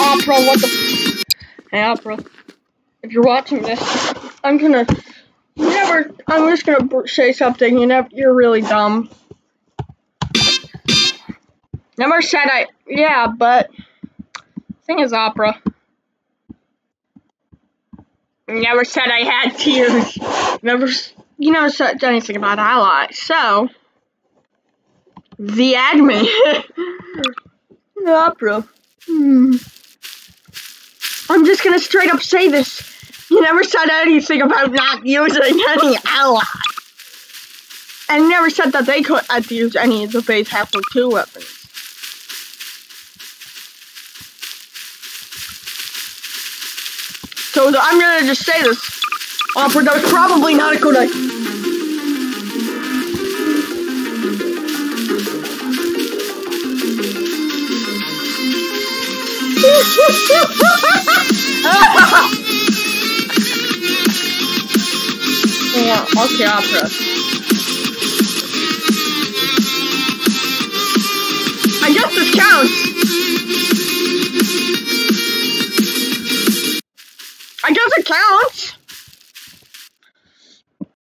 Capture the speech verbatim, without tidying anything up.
Opera, what the? Hey, Opera. If you're watching this, I'm gonna never. I'm just gonna say something. You never. You're really dumb. Never said I. Yeah, but thing is, Opera. Never said I had tears. Never. You never said anything about allies. So the admin. Opera. Hmm. I'm just gonna straight up say this. You never said anything about not using any allies. And you never said that they couldn't have to use any of the base halfway two weapons. So the, I'm gonna just say this. Opera, that was probably not a good idea. Yeah, okay, Opera. I guess this counts. I guess it counts.